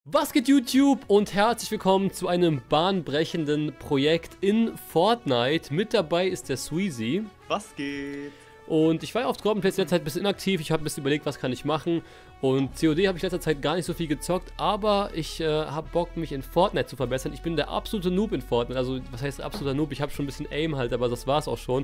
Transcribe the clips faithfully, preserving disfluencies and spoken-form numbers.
Was geht YouTube und herzlich willkommen zu einem bahnbrechenden Projekt in Fortnite. Mit dabei ist der Sweezy. Was geht? Und ich war ja auf Scorpion in letzter Zeit ein bisschen inaktiv. Ich habe ein bisschen überlegt, was kann ich machen. Und C O D habe ich in letzter Zeit gar nicht so viel gezockt. Aber ich äh, habe Bock, mich in Fortnite zu verbessern. Ich bin der absolute Noob in Fortnite. Also, was heißt absoluter Noob? Ich habe schon ein bisschen Aim halt, aber das war es auch schon.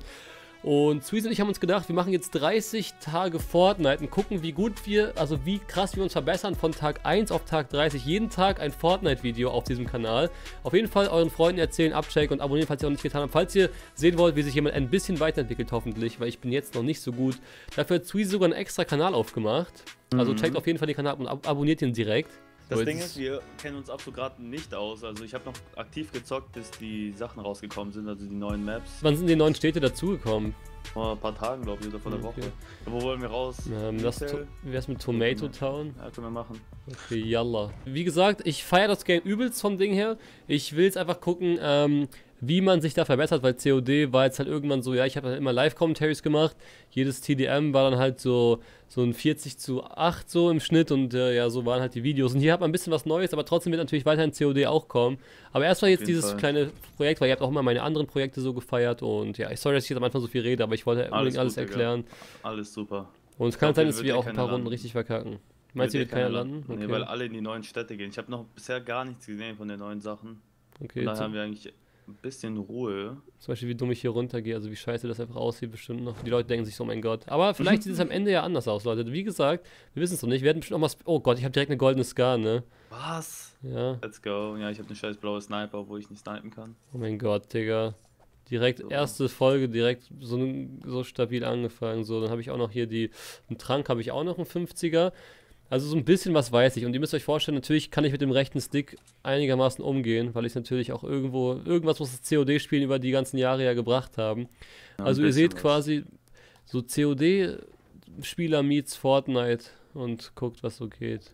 Und Sweezy und ich haben uns gedacht, wir machen jetzt dreißig Tage Fortnite und gucken, wie gut wir, also wie krass wir uns verbessern von Tag eins auf Tag dreißig. Jeden Tag ein Fortnite-Video auf diesem Kanal. Auf jeden Fall euren Freunden erzählen, abchecken und abonnieren, falls ihr auch nicht getan habt. Falls ihr sehen wollt, wie sich jemand ein bisschen weiterentwickelt, hoffentlich, weil ich bin jetzt noch nicht so gut. Dafür hat Sweezy sogar einen extra Kanal aufgemacht. Also Mhm. checkt auf jeden Fall den Kanal und ab abonniert ihn direkt. Das So, Ding jetzt- ist, wir kennen uns absolut gerade nicht aus. Also ich habe noch aktiv gezockt, bis die Sachen rausgekommen sind, also die neuen Maps. Wann sind die neuen Städte dazugekommen? Vor ein paar Tagen, glaube ich, oder vor der Okay. Woche. Wo wollen wir raus? Ähm, das Retail? wie wär's mit Tomato Town? Ja, können wir machen. Okay, yalla. Wie gesagt, ich feiere das Game übelst vom Ding her. Ich will jetzt einfach gucken, ähm, wie man sich da verbessert, weil C O D war jetzt halt irgendwann so, ja, ich habe halt immer Live-Commentaries gemacht. Jedes T D M war dann halt so, so ein vierzig zu acht so im Schnitt und äh, ja, so waren halt die Videos. Und hier hat man ein bisschen was Neues, aber trotzdem wird natürlich weiterhin C O D auch kommen. Aber erstmal jetzt Auf jeden dieses Fall. kleine Projekt, weil ihr habt auch immer meine anderen Projekte so gefeiert und ja, ich sorry, dass ich jetzt am Anfang so viel rede, aber ich wollte unbedingt alles gut, Digga. erklären. Alles super. Und es Ich kann glaub, sein, hier dass wird wir eh auch ein keiner paar Runden landen. richtig verkacken. Meinst du, Wird wird eh keiner landen? Nee, weil alle in die neuen Städte gehen. Ich habe noch bisher gar nichts gesehen von den neuen Sachen. Okay, Und da zum- haben wir eigentlich ein bisschen Ruhe. Zum Beispiel, wie dumm ich hier runtergehe, also wie scheiße das einfach aussieht, bestimmt noch. Die Leute denken sich so, oh mein Gott. Aber vielleicht sieht es am Ende ja anders aus, Leute. Wie gesagt, wir wissen es noch nicht. Wir werden bestimmt noch mal. Sp oh Gott, ich habe direkt eine goldene Scar, ne? Was? Ja. Let's go. Ja, ich habe eine scheiß blaue Sniper, wo ich nicht snipen kann. Oh mein Gott, Digga. Direkt So. erste Folge, direkt so, so stabil angefangen. So, dann habe ich auch noch hier die. Einen Trank habe ich auch noch, einen fünfziger. Also so ein bisschen was weiß ich. Und ihr müsst euch vorstellen, natürlich kann ich mit dem rechten Stick einigermaßen umgehen, weil ich natürlich auch irgendwo. Irgendwas muss das C O D-Spielen über die ganzen Jahre ja gebracht haben. Ja, Also ein ihr bisschen seht was. quasi so C O D-Spieler meets Fortnite und guckt, was so geht.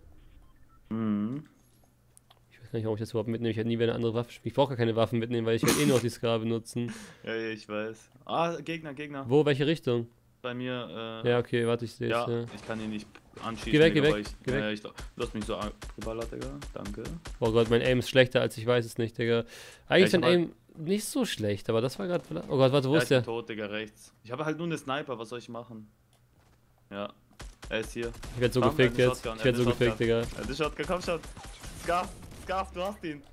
Mhm. Ich weiß gar nicht, warum ich das überhaupt mitnehme. Ich werde nie wieder eine andere Waffe spielen. Ich brauche gar keine Waffen mitnehmen, weil ich werde eh nur noch die Scar benutzen. Ja, ja, ich weiß. Ah, Gegner, Gegner. Wo, welche Richtung? Bei mir, äh. Ja, okay, warte, ich sehe es. ja, Ja. ich kann ihn nicht anschießen. Geh weg, Digga, geh weil weg, ich, geh weg. Ja, ich, du hast mich so angeballert, Digga. Danke. Oh Gott, mein Aim ist schlechter, als ich weiß es nicht, Digga. Eigentlich ist ich mein hab Aim nicht so schlecht, aber das war gerade. Oh Gott, warte, wo Ja, ist ich bin der? tot, Digga, rechts. Ich habe halt nur eine Sniper, was soll ich machen? Ja. Er ist hier. Ich werde so Bam, gefickt er hat jetzt. eine Shotgun, Ich werde so er hat eine gefickt, Digga. Ja, die Shotgun, komm schon. Scarf, Scarf, du hast ihn.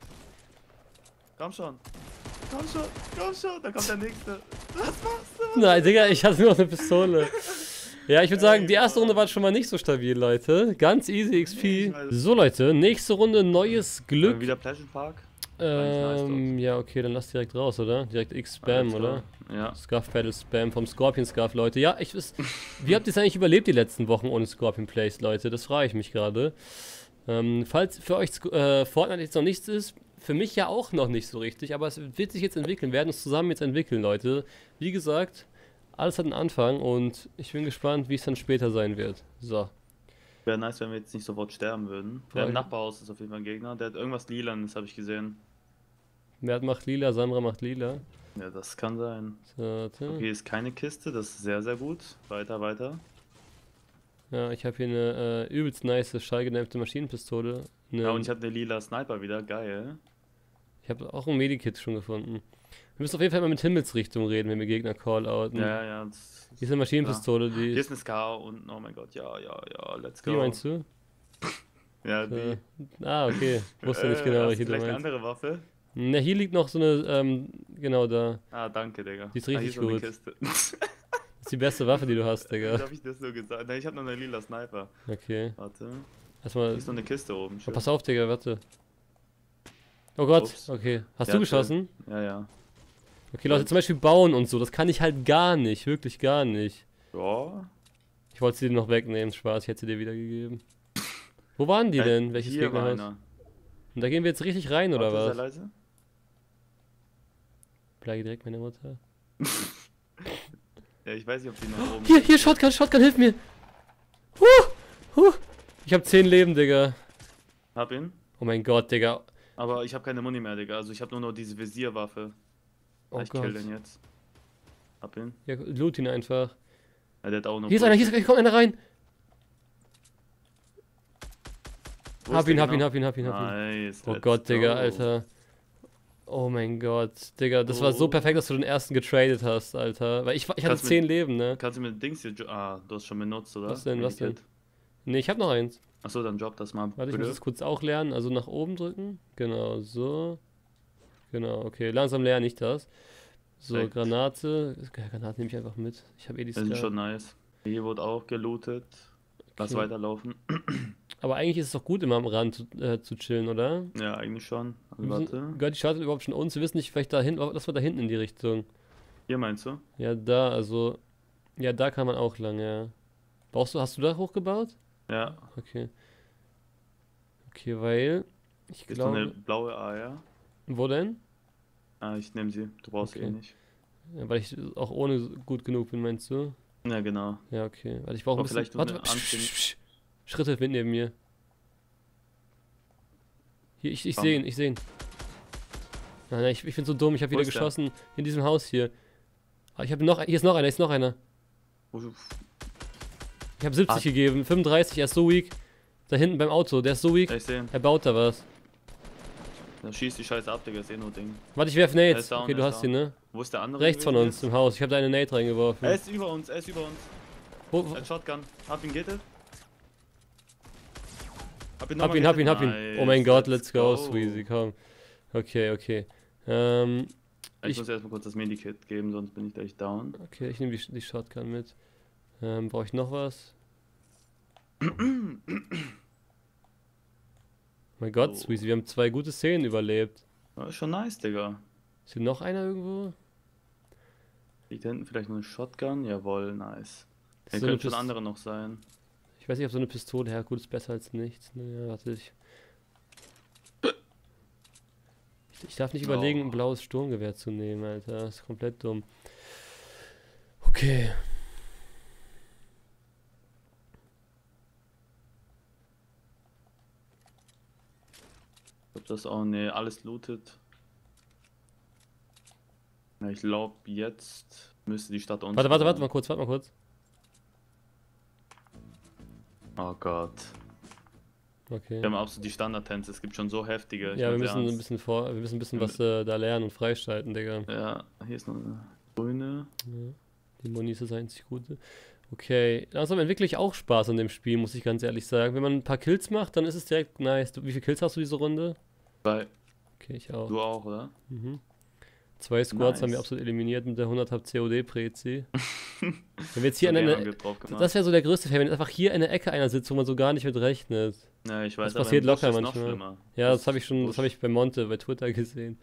Komm schon. Komm schon, komm schon, da kommt der nächste. Was machst du? Nein, Digga, ich hatte nur noch eine Pistole. Ja, ich würde sagen, die erste Runde war schon mal nicht so stabil, Leute. Ganz easy X P. Ich weiß. So, Leute, nächste Runde, neues Äh, Glück. Wieder Pleasure Park? Ähm, ja, okay, dann lass direkt raus, oder? Direkt X-Spam, Let's go. oder? Ja. Scuff Battle Spam vom Scorpion Scuff, Leute. Ja, ich weiß. Wie habt ihr es eigentlich überlebt die letzten Wochen ohne Scorpion Plays, Leute? Das frage ich mich gerade. Ähm, falls für euch Sc- äh, Fortnite jetzt noch nichts ist, für mich ja auch noch nicht so richtig, aber es wird sich jetzt entwickeln. Wir werden uns zusammen jetzt entwickeln, Leute. Wie gesagt, alles hat einen Anfang und ich bin gespannt, wie es dann später sein wird. So. Wäre nice, wenn wir jetzt nicht sofort sterben würden. Der Voll. im Nachbarhaus ist auf jeden Fall ein Gegner. Der hat irgendwas Lilanes, habe ich gesehen. Mert macht lila, Samra macht lila. Ja, das kann sein. So, warte. Okay, ist keine Kiste, das ist sehr, sehr gut. Weiter, weiter. Ja, ich habe hier eine äh, übelst nice schallgedämpfte Maschinenpistole. Eine, Ja, und ich habe eine lila Sniper wieder, geil. ich habe auch ein Medikit schon gefunden. Wir müssen auf jeden Fall mal mit Himmelsrichtung reden, wenn wir Gegner call-outen. Ja, ja, ja. Das, Hier ist eine Maschinenpistole, die. hier ist eine Scar und oh mein Gott, ja, ja, ja, let's go. Die meinst du? Ja, die. Äh, ah, okay. Wusste nicht genau, hast welche du du vielleicht eine meinst. andere Waffe? Na, hier liegt noch so eine, ähm, genau da. Ah, danke, Digga. Die ist ah, hier richtig so eine gut. Kiste. Das ist die beste Waffe, die du hast, Wie Digga. hab ich das so gesagt? Nein, ich habe noch eine lila Sniper. Okay. Warte. Erstmal. Hier ist noch eine Kiste oben. Oh, schön. pass auf, Digga, warte. Oh Gott, Ups. okay. Hast Ja, du geschossen? Ja, ja. Okay, Leute, zum Beispiel bauen und so, das kann ich halt gar nicht, wirklich gar nicht. Ja. Ich wollte sie dir noch wegnehmen, Spaß, ich hätte sie dir wiedergegeben. Wo waren die Äh, denn? Welches hier war Gegnerhaus? einer. Und da gehen wir jetzt richtig rein, oder Warte, was? sehr leise? Bleib direkt meine Mutter. Ja, ich weiß nicht, ob die noch oben Hier, sind. hier, Shotgun, Shotgun, hilf mir! Huh, huh. Ich hab zehn Leben, Digga. Hab ihn. Oh mein Gott, Digga. Aber ich habe keine Muni mehr, Digga. Also ich habe nur noch diese Visierwaffe. Oh ich Gott. kill den jetzt. Hab ihn. Ja, loot ihn einfach. Ja, der hat auch noch. Hier ist einer, hier, ist, hier kommt einer rein. Wo Hab ist der ihn, hab ihn, genau? hab ihn, hab ihn, hab ihn. Nice, Oh let's Gott, Digga, go. Alter. Oh mein Gott, Digga, das war so Oh. perfekt, dass du den ersten getradet hast, Alter. Weil ich, ich hatte Kannst du zehn mit- Leben, ne? Kannst du mir Dings hier... jo- Ah, du hast schon benutzt, oder? Was denn, was denn? Medikit. Ne, ich hab noch eins. Achso, dann drop das mal. Warte, ich muss bitte. es kurz auch lernen. Also nach oben drücken. Genau, so. Genau, okay. Langsam lerne ich das. So, Perfekt. Granate. Ja, Granate nehme ich einfach mit. Ich habe eh die Das ist Scar. schon nice. Hier wurde auch gelootet. Lass Okay. weiterlaufen. Aber eigentlich ist es doch gut, immer am Rand zu, äh, zu chillen, oder? Ja, eigentlich schon. Also, Wir warte. müssen- Gehört die Startet überhaupt schon uns? Wir wissen nicht, vielleicht da hinten. Lass mal da hinten in die Richtung. Hier meinst du? Ja, da, also. Ja, da kann man auch lang, ja. Brauchst du, hast du da hochgebaut? Ja. Okay. Okay, weil. Ich Ist so eine glaube. blaue A, ja? Wo denn? Ah, ich nehme sie. Du brauchst sie Okay. eh nicht. Ja, weil ich auch ohne gut genug bin, meinst du? Ja, genau. Ja, okay. Warte, ich brauche ein Aber bisschen. vielleicht so Warte, eine psch, Anständig- psch, psch. Schritte wind neben mir. Hier, ich, ich Bam. sehe ihn, ich sehe ihn. Nein, nein, ich, ich bin so dumm, ich habe Wo wieder ist der? geschossen. In diesem Haus hier. Ah, ich habe noch, hier ist noch einer, hier ist noch einer. Wo du- Ich habe siebzig Ah. gegeben, fünfunddreißig, er ist so weak. Da hinten beim Auto, der ist so weak. Ja, ich sehe ihn. Er baut da was. Da schießt die Scheiße ab, Digga. Ist eh nur Ding. Warte, ich werf Er Nades. ist down, Okay, er du ist hast ihn, down. ne? Wo ist der andere? Rechts von gewesen uns jetzt? im Haus. Ich habe da eine Nade reingeworfen. Er ist über uns, er ist über uns. Wo, wo, Ein Shotgun. Hab ihn gittet. Hab ihn, hab nochmal ihn, hab ihn, gehittet. hab ihn. Nice, Oh mein Gott, let's go, Sweezy, komm. Okay, okay. Ähm, Ich, Ich- muss erstmal kurz das Medikit geben, sonst bin ich gleich down. okay, ich nehme die, die Shotgun mit. Ähm, brauche ich noch was? Mein Gott, So. Sweezy, wir haben zwei gute Szenen überlebt. Ja, ist schon nice, Digga. Ist hier noch einer irgendwo? Liegt da hinten vielleicht noch eine Shotgun? Jawohl, nice. Ist Hier so eine können schon Pist- andere noch sein. Ich weiß nicht, ob so eine Pistole, ja gut, ist besser als nichts. Naja, warte, ich... Ich, ich darf nicht Oh. überlegen, ein blaues Sturmgewehr zu nehmen, Alter. Das ist komplett dumm. Okay. Ich glaub das auch, ne, alles lootet. Ja, ich glaube, jetzt müsste die Stadt uns. Warte, warte, warte sein. mal kurz, warte mal kurz. Oh Gott. Okay. Wir haben absolut die Standardtänze, es gibt schon so heftige. ich Ja, wir mein's müssen ein ernst. bisschen vor, wir müssen ein bisschen was äh, da lernen und freischalten, Digga. Ja, hier ist noch eine grüne. Ja, die Moni ist das einzig Gute. Okay, langsam entwickle ich auch Spaß an dem Spiel, muss ich ganz ehrlich sagen. Wenn man ein paar Kills macht, dann ist es direkt nice. Du, wie viele Kills hast du diese Runde? Weil Okay, ich auch. du auch, oder? Mhm. Zwei Squads haben wir Nice. absolut eliminiert mit der hundert Hab C O D-Prezi. Wenn wir jetzt hier So an Game einer, Angriff drauf gemacht. das wäre so der größte Fall, wenn einfach hier in der Ecke einer sitzt, wo man so gar nicht mit rechnet. Ja, ich weiß, das aber passiert im Busch locker ist noch manchmal. schlimmer. Ja, das habe ich schon, das Busch. habe ich bei Monte bei Twitter gesehen.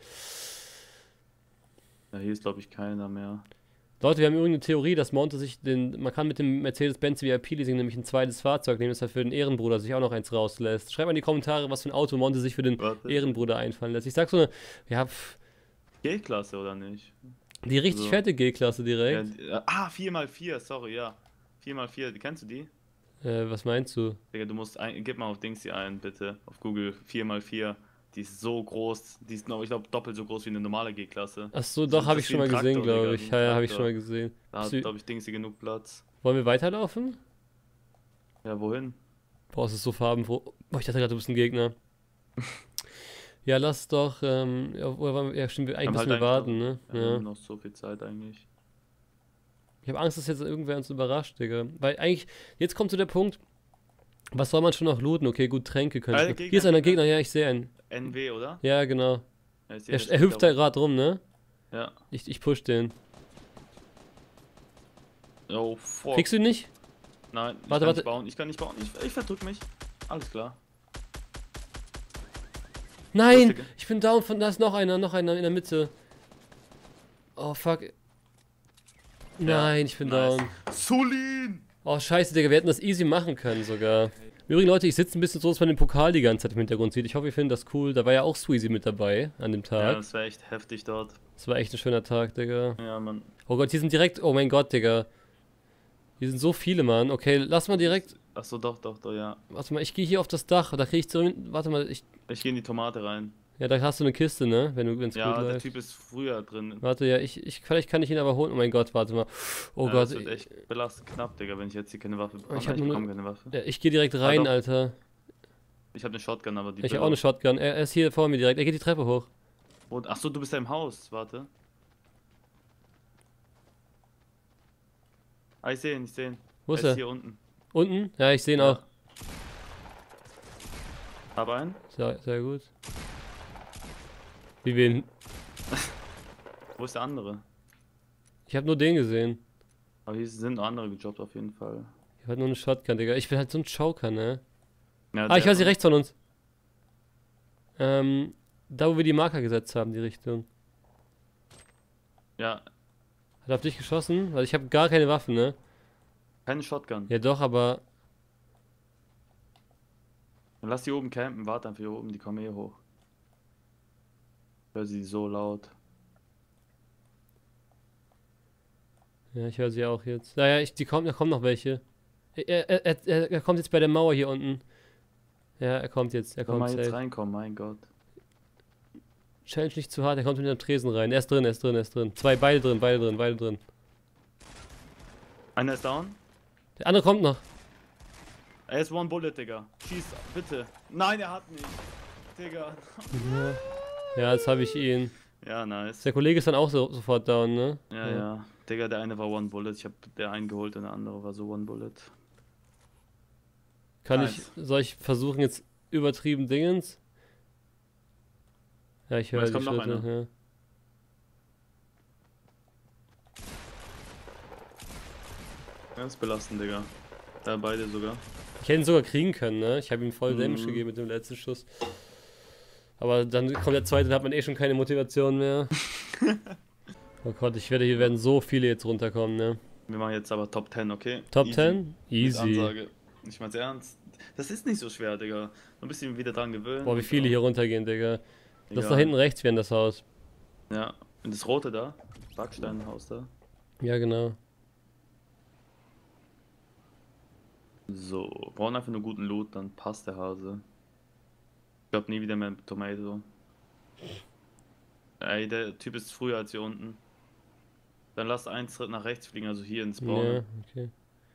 Ja, hier ist glaube ich keiner mehr. Leute, wir haben irgendeine Theorie, dass Monte sich den, man kann mit dem Mercedes-Benz V I P-Leasing nämlich ein zweites Fahrzeug nehmen, dass er für den Ehrenbruder sich auch noch eins rauslässt. Schreibt mal in die Kommentare, was für ein Auto Monte sich für den Warte. Ehrenbruder einfallen lässt. Ich sag so eine, ja, pff, G-Klasse oder nicht? die richtig So. fette G-Klasse Ja, direkt. die- äh, ah, vier mal vier, sorry, ja. vier mal vier, kennst du die? Äh, was meinst du? Digga, du musst ein, gib mal auf Dings hier ein, bitte. Auf Google vier mal vier. Die ist so groß. Die ist, glaub ich glaube, doppelt so groß wie eine normale G-Klasse. Ach so, So, doch, habe das ich ist schon wie mal ein gesehen, Traktor, glaube Digga, ich. wie ein Ja, ja, habe ich Traktor. schon mal gesehen. Da hat, Bist du- glaube ich, Dings hier genug Platz. Wollen wir weiterlaufen? Ja, wohin? Boah, es ist so farbenfroh. Boah, ich dachte gerade, du bist ein Gegner. Ja, lass doch, ähm, ja, oder wollen wir- ja stimmt, wir- eigentlich Haben müssen halt wir eigentlich warten, ne? noch, ja, wir Ja. haben noch so viel Zeit eigentlich. Ich habe Angst, dass jetzt irgendwer uns überrascht, Digga. Weil eigentlich, jetzt kommt so der Punkt, was soll man schon noch looten? Okay, gut, Tränke können. Äh, wir- Gegner, Hier ist einer Gegner. Gegner, ja, ich sehe einen. N W, oder? Ja, genau. Ja, ich sehe, Er, der er steht hüpft da rum. gerade rum, ne? Ja. Ich, ich push den. Oh, fuck. Kriegst du ihn nicht? Nein, ich Warte, kann warte. nicht bauen. Ich kann nicht bauen. Ich, ich verdrück mich. Alles klar. Nein! Lustige. Ich bin down von, da ist noch einer, noch einer in der Mitte. Oh, fuck. Nein, ich bin nice. down. Sulin! Oh, scheiße, Digga, wir hätten das easy machen können sogar. Übrigens, Leute, ich sitze ein bisschen so, dass man den Pokal die ganze Zeit im Hintergrund sieht. Ich hoffe, ihr findet das cool. Da war ja auch Sweezy mit dabei an dem Ja, Tag. das wäre echt heftig dort. Das war echt ein schöner Tag, Digga. Ja, Mann. Oh Gott, hier sind direkt, oh mein Gott, Digga. Hier sind so viele, Mann. Okay, lass mal direkt, Achso, doch, doch, doch, ja. warte mal, ich gehe hier auf das Dach. Da kriege ich zurück, warte mal, ich, Ich gehe in die Tomate rein. ja, da hast du eine Kiste, ne? Wenn du, wenn's Ja, gut der läuft. Typ ist früher drin. Warte, ja, ich, ich, vielleicht kann ich ihn aber holen. Oh mein Gott, warte mal. Oh ja, Gott, Das wird ich, echt belastend knapp, Digga, wenn ich jetzt hier keine Waffe bekomme. Ich hab ich nur bekomme ne- keine Waffe. ja, ich gehe direkt rein, doch. Alter. Ich habe eine Shotgun, aber die. Ich habe auch eine Shotgun. Er, er ist hier vor mir direkt. Er geht die Treppe hoch. Und, ach so, du bist ja im Haus. Warte. Ah, ich sehe ihn, ich sehe ihn. Wo ist er? er? Ist hier unten. Unten? Ja, ich sehe ihn Ja. auch. Hab einen. Sehr, sehr gut. Wie wen? Wo ist der andere? Ich habe nur den gesehen. Aber hier sind noch andere gejobbt auf jeden Fall. Ich habe nur eine Shotgun, Digga. Ich bin halt so ein Joker, ne? Ja, Ah, ich der- weiß, hier rechts von uns. Ähm, da wo wir die Marker gesetzt haben, die Richtung. Ja, Hat er auf dich geschossen? Weil ich habe gar keine Waffen, ne? keine Shotgun. Ja doch, aber... Dann lass die oben campen, warte einfach hier oben, die kommen eh hoch. Ich höre sie so laut. Ja, ich höre sie auch jetzt. Naja, ich, die kommt, da kommen noch welche. Er, er, er, er, er kommt jetzt bei der Mauer hier unten. Ja, er kommt jetzt. Er Soll kommt mal jetzt safe. reinkommen, mein Gott. Challenge nicht zu hart, er kommt mit dem Tresen rein. Er ist drin, er ist drin, er ist drin. Zwei, beide drin, beide drin, beide drin. Einer ist down. Der andere kommt noch. Er ist One Bullet, Digga. Schieß, bitte. Nein, er hat nicht. Digga. Ja, ja jetzt habe ich ihn. Ja, nice. Der Kollege ist dann auch so, sofort down, ne? Ja, ja. Digga, der eine war One Bullet. Ich hab der einen geholt und der andere war so One Bullet. Kann Nice. ich, soll ich versuchen jetzt übertrieben Dingens? Ja, ich höre Es die kommt noch Schritte, ja. Ganz belastend, Digga. Da beide sogar. Ich hätte ihn sogar kriegen können, ne? Ich habe ihm voll Damage Mhm. gegeben mit dem letzten Schuss. Aber dann kommt der zweite, dann hat man eh schon keine Motivation mehr. Oh Gott, ich werde, hier werden so viele jetzt runterkommen, ne? Wir machen jetzt aber Top zehn, okay? Top Easy. zehn? Mit Easy. Ansage. Ich mein's ernst. Das ist nicht so schwer, Digga. Nur ein bisschen wieder dran gewöhnen. Boah, wie viele hier runtergehen, Digga. Das Ja. da hinten rechts wäre in das Haus. Ja. Und das rote da? Backsteinhaus da. Ja, genau. So, brauchen einfach nur guten Loot, dann passt der Hase. Ich glaub nie wieder mehr mit Tomato. Ey, der Typ ist früher als hier unten. Dann lass einen Schritt nach rechts fliegen, also hier ins Braune. Ja, okay.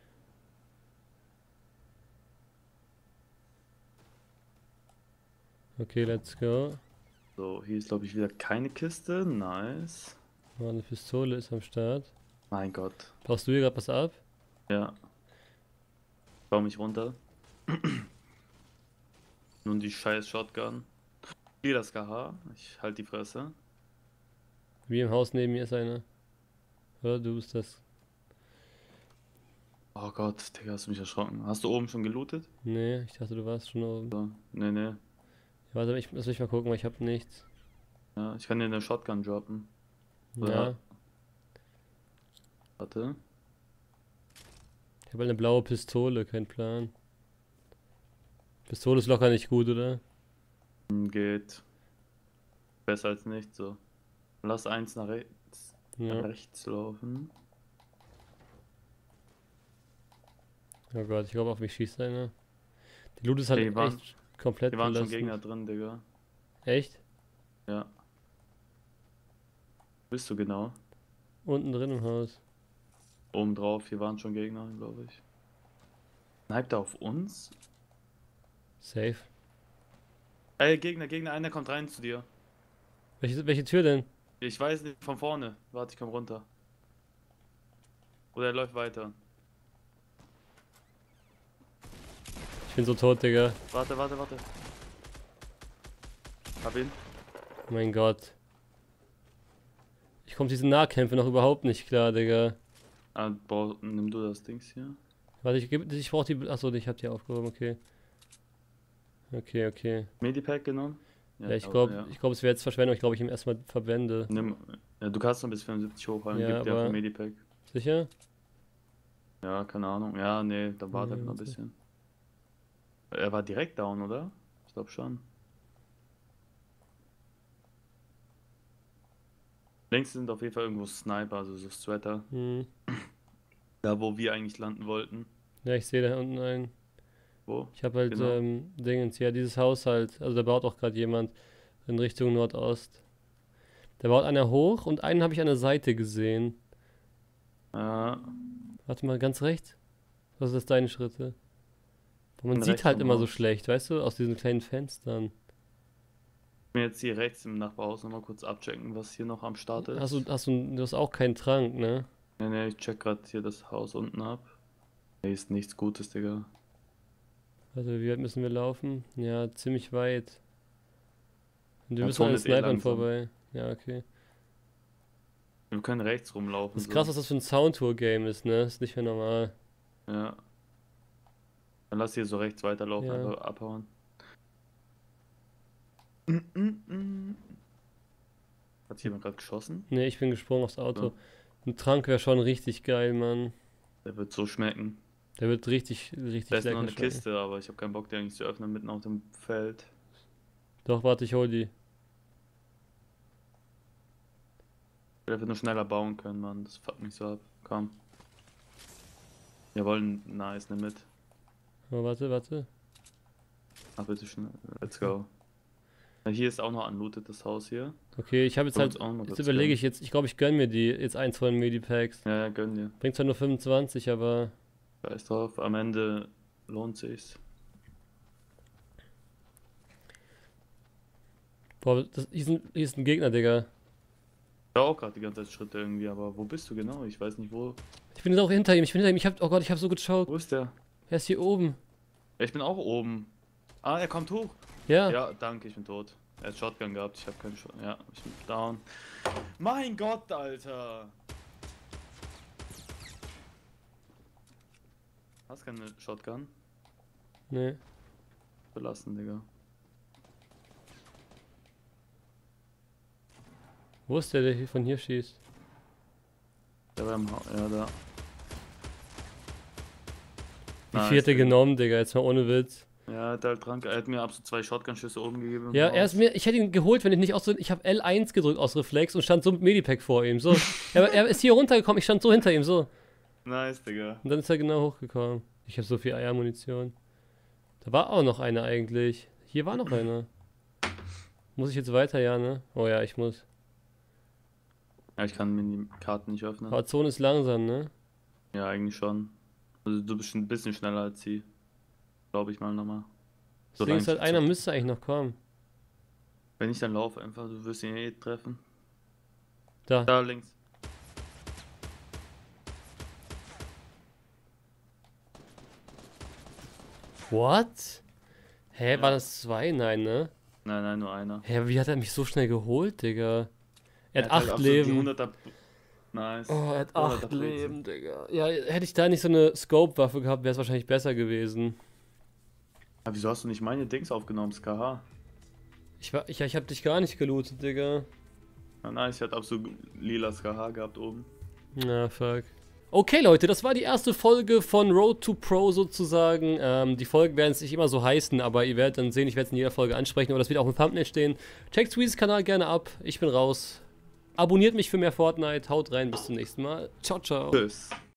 Okay, let's go. So, hier ist glaube ich wieder keine Kiste. Nice. Oh, eine Pistole ist am Start. Mein Gott. Brauchst du hier gerade was ab? Ja. Bau mich runter. Nun die scheiß Shotgun. Hier das K H. Ich halt die Fresse. Wie im Haus neben mir ist einer. Oder du bist das? Oh Gott, Digga, hast du mich erschrocken. Hast du oben schon gelootet? Nee, ich dachte, du warst schon oben. So. Nee, nee. Warte, ich muss mich mal gucken, weil ich habe nichts. Ja, ich kann dir eine Shotgun droppen. Ja. Ja. Warte. Ich habe halt eine blaue Pistole, kein Plan. Pistole ist locker nicht gut, oder? Hm, Geht. Besser als nicht, so. Lass eins nach rechts, Ja. nach rechts laufen. Oh Gott, ich glaube, auf mich schießt einer. Die Loot ist halt Ey, waren- echt komplett Hier waren schon belastend. Gegner drin, Digga. Echt? Ja. Wo bist du genau? Unten drin im Haus. Oben drauf, hier waren schon Gegner, glaube ich. Sniped er auf uns? Safe. Ey, Gegner, Gegner, einer kommt rein zu dir. Welche, welche Tür denn? Ich weiß nicht, von vorne. Warte, ich komm runter. Oder er läuft weiter. Ich bin so tot, Digga. Warte, warte, warte. Hab ihn. Mein Gott. Ich komme diese Nahkämpfe noch überhaupt nicht klar, Digga. Ah, boah, nimm du das Dings hier. Warte, ich, geb- ich brauch die... Achso, ich hab die aufgehoben, okay. Okay, okay. Medipack genommen? Ja, ich aber, glaube, ja. ich glaub, es wäre jetzt Verschwendung. Ich glaube, ich ihn erstmal verwende. Nimm, ja, du kannst noch bis fünfundsiebzig hochhalten, Ja, gib dir aber- einfach ein Medipack. Sicher? Ja, keine Ahnung. Ja, nee, dann warte Ja, einfach noch ein warte. bisschen. Er war direkt down, oder? Ich glaube schon. Links sind auf jeden Fall irgendwo Sniper, also so Sweater. Hm. Da, wo wir eigentlich landen wollten. Ja, ich sehe da unten einen. Wo? Ich habe halt Genau. ähm, Dingens, ja, dieses Haus halt. Also da baut auch gerade jemand in Richtung Nordost. Da baut einer hoch und einen habe ich an der Seite gesehen. Ja, Warte mal, ganz rechts. Was ist das deine Schritte? Man Bin sieht rechts halt vom immer so Haus. schlecht, weißt du, aus diesen kleinen Fenstern. Ich bin jetzt hier rechts im Nachbarhaus nochmal kurz abchecken, was hier noch am Start ist. Hast du, hast du, du hast auch keinen Trank, ne? Ne, ne, ich check grad hier das Haus unten ab. Hier ist nichts Gutes, Digga. Also wie weit müssen wir laufen? Ja, ziemlich weit. Und wir Ja, müssen an Zone den ist eh Snipern langsam. vorbei. Ja, okay. Wir können rechts rumlaufen. Das ist so. krass, dass das für ein Soundtour-Game ist, ne? Ist nicht mehr normal. Ja. Dann lass hier so rechts weiterlaufen, Ja. einfach abhauen. Mm, mm, mm. Hat jemand gerade geschossen? Ne, ich bin gesprungen aufs Auto. So. Ein Trank wäre schon richtig geil, Mann. Der wird so schmecken. Der wird richtig, richtig Da ist noch lecker eine schmecken. Kiste, aber ich habe keinen Bock, die eigentlich zu öffnen, mitten auf dem Feld. Doch, warte, ich hol die. Ich will einfach nur schneller bauen können, Mann. Das fuckt mich so ab. Komm. Jawohl, nice, nimm mit. Oh, warte, warte. Ach, bitte schnell. Let's go. Ja, hier ist auch noch unlooted, das Haus hier. Okay, ich habe jetzt Können wir halt, uns auch mal jetzt kurz überlege gönnen. ich jetzt, ich glaube, ich gönn mir die, jetzt eins von den Medipacks. Ja, ja, gönn dir. Bringt zwar nur fünfundzwanzig, aber Scheiß drauf, am Ende lohnt sich's. boah, das, hier, ist ein, hier ist ein Gegner, Digga. Ich hör auch gerade die ganze Zeit Schritte irgendwie, aber wo bist du genau? Ich weiß nicht wo. Ich bin jetzt auch hinter ihm, ich bin hinter ihm, ich hab, oh Gott, ich hab so gechoked. Wo ist der? Er ist hier oben. Ja, ich bin auch oben. Ah, er kommt hoch. Ja. Ja, danke, ich bin tot. Er hat Shotgun gehabt, ich habe keinen Shotgun. Ja, ich bin down. Mein Gott, Alter! Hast keine Shotgun? Nee. Belassen, Digga. Wo ist der, der hier von hier schießt? Der war im Haus. Ja, da. Wie Nice, viel hat er Digga. genommen, Digga? Jetzt mal ohne Witz. Ja, er hat halt dran. Er hat mir absolut zwei Shotgun-Schüsse oben gegeben. im Ja, er Haus. ist mir, ich hätte ihn geholt, wenn ich nicht aus so, ich habe L eins gedrückt aus Reflex und stand so mit Medipack vor ihm, so. er, er ist hier runtergekommen, ich stand so hinter ihm, so. Nice, Digga. Und dann ist er genau hochgekommen. Ich habe so viel Eiermunition. Da war auch noch einer eigentlich. Hier war noch einer. Muss ich jetzt weiter, ja, ne? Oh ja, ich muss. Ja, ich kann mir die Karten nicht öffnen. Aber Zone ist langsam, ne? Ja, eigentlich schon. Also du bist ein bisschen schneller als sie. Glaube ich mal nochmal. Das Ding ist halt, einer müsste eigentlich noch kommen. Wenn ich dann laufe einfach, du wirst ihn eh treffen. Da. Da links. What? Hä, Ja. war das zwei? Nein, ne? Nein, nein, nur einer. Hä, wie hat er mich so schnell geholt, Digga? Er hat halt acht absolut die Leben. hunderter Nice. Oh, er hat hunderter acht Brezel. Leben, Digga. Ja, hätte ich da nicht so eine Scope-Waffe gehabt, wäre es wahrscheinlich besser gewesen. Aber wieso hast du nicht meine Dings aufgenommen, das K H? Ich, war, ich, ich hab dich gar nicht gelootet, Digga. Ja, nice, ich hatte absolut lila K H gehabt oben. Na, fuck. Okay, Leute, das war die erste Folge von Road to Pro sozusagen. Ähm, die Folgen werden es nicht immer so heißen, aber ihr werdet dann sehen, ich werde es in jeder Folge ansprechen, aber das wird auch im Thumbnail stehen. Checkt Sweezys Kanal gerne ab. Ich bin raus. Abonniert mich für mehr Fortnite. Haut rein, bis zum nächsten Mal. Ciao, ciao. Tschüss.